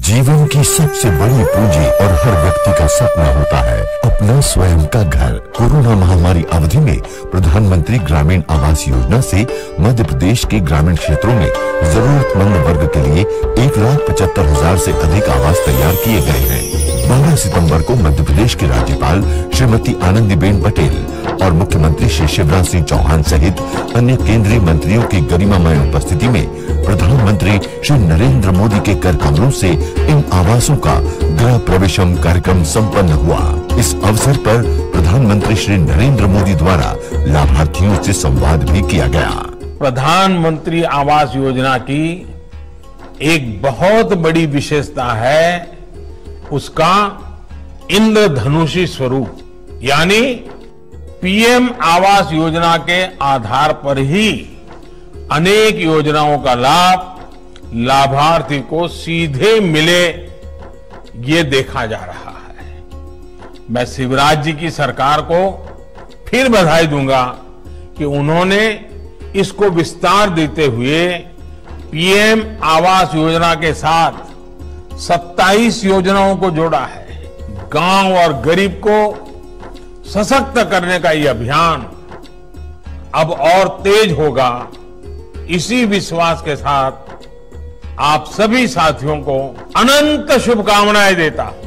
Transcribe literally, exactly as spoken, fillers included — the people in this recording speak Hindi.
जीवन की सबसे बड़ी पूंजी और हर व्यक्ति का सपना होता है अपना स्वयं का घर। कोरोना महामारी अवधि में प्रधानमंत्री ग्रामीण आवास योजना से मध्य प्रदेश के ग्रामीण क्षेत्रों में जरूरतमंद वर्ग के लिए एक लाख पचहत्तर हजार से अधिक आवास तैयार किए गए हैं। बारह सितंबर को मध्य प्रदेश की राज्यपाल श्रीमती आनंदीबेन पटेल और मुख्यमंत्री श्री शिवराज सिंह चौहान सहित अन्य केंद्रीय मंत्रियों की गरिमामय उपस्थिति में प्रधानमंत्री श्री नरेंद्र मोदी के कर कमलों से इन आवासों का गृह प्रवेशम कार्यक्रम संपन्न हुआ। इस अवसर पर प्रधानमंत्री श्री नरेंद्र मोदी द्वारा लाभार्थियों से संवाद भी किया गया। प्रधानमंत्री आवास योजना की एक बहुत बड़ी विशेषता है उसका इंद्रधनुषी स्वरूप, यानी पीएम आवास योजना के आधार पर ही अनेक योजनाओं का लाभ लाभार्थी को सीधे मिले, ये देखा जा रहा है। मैं शिवराज जी की सरकार को फिर बधाई दूंगा कि उन्होंने इसको विस्तार देते हुए पीएम आवास योजना के साथ सत्ताईस योजनाओं को जोड़ा है। गांव और गरीब को सशक्त करने का ये अभियान अब और तेज होगा। इसी विश्वास के साथ आप सभी साथियों को अनंत शुभकामनाएं देता हूं।